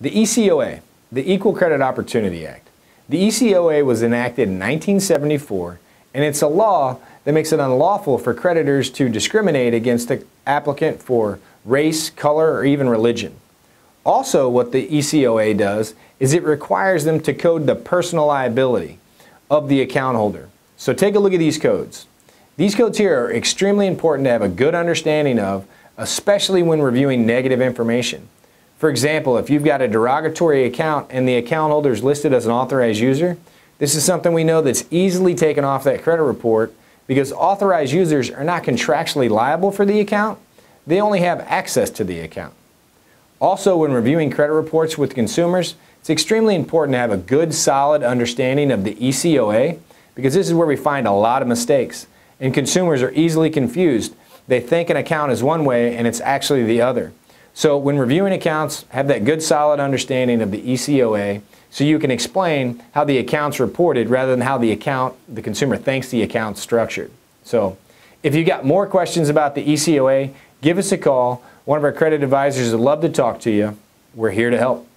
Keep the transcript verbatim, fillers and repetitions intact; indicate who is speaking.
Speaker 1: The E C O A, the Equal Credit Opportunity Act. The E C O A was enacted in nineteen seventy-four, and it's a law that makes it unlawful for creditors to discriminate against the applicant for race, color, or even religion. Also, what the E C O A does is it requires them to code the personal liability of the account holder. So take a look at these codes. These codes here are extremely important to have a good understanding of, especially when reviewing negative information. For example, if you've got a derogatory account and the account holder is listed as an authorized user, this is something we know that's easily taken off that credit report because authorized users are not contractually liable for the account. They only have access to the account. Also, when reviewing credit reports with consumers, it's extremely important to have a good, solid understanding of the E C O A because this is where we find a lot of mistakes. And consumers are easily confused. They think an account is one way and it's actually the other. So when reviewing accounts, have that good solid understanding of the E C O A so you can explain how the account's reported rather than how the account, the consumer thinks the account's structured. So if you got more questions about the E C O A, give us a call. One of our credit advisors would love to talk to you. We're here to help.